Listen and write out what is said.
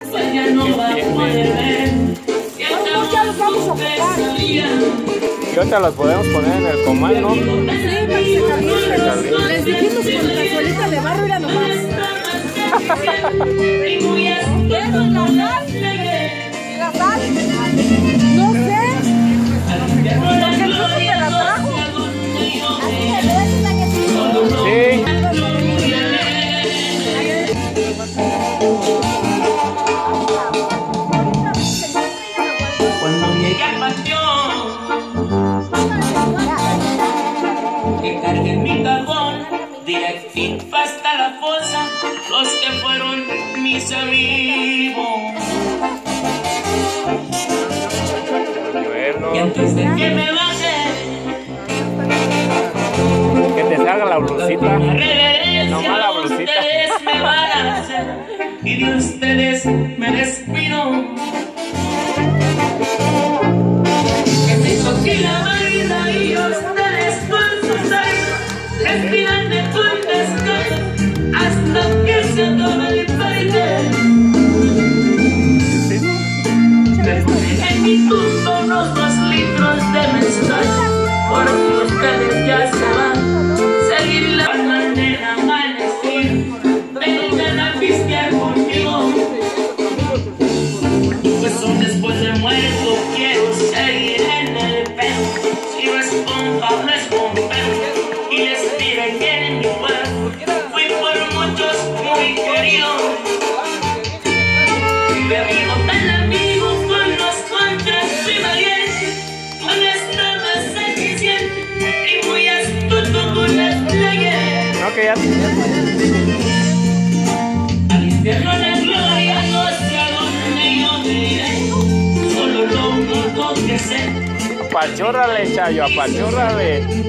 pues ya no va a poder ver. No, ya los vamos a ocupar. Y ahorita los podemos poner en el comal, ¿no? Sí, para que se calienten. Les dijimos con cazuelita de barro y la nomás. ¿La sal? No sé. Porque el otro te la trajo. Sí. Cuando llegue al panteón, que carguen mi cajón directito hasta la fosa, los que fueron mis amigos. Bueno. Y antes de que me baje, Que te salga la blusita. reverencia Nomás la blusita. ustedes me van a hacer y de ustedes me despido. Que me toque la vida y ustedes con sus aires respiran de un descanso hasta que se acabe el baile. En mi tumba unos 2 litros de mezcal, porque ustedes ya se van. Seguir la manera amanecer, vengan a pistear conmigo. Pues después de muerto quiero seguir en el pedo. Si no es compa, no es bombero. Y les diré que en mi pueblo fui por muchos muy querido. Bebido tan amigo con los contras, soy valiente, honesto, más eficiente y muy astuto con las leyes. No, que ya. Al infierno la gloria no sé a dónde yo me iré, solo lo único que sé. Apachórrale, Chayo, apachórrale.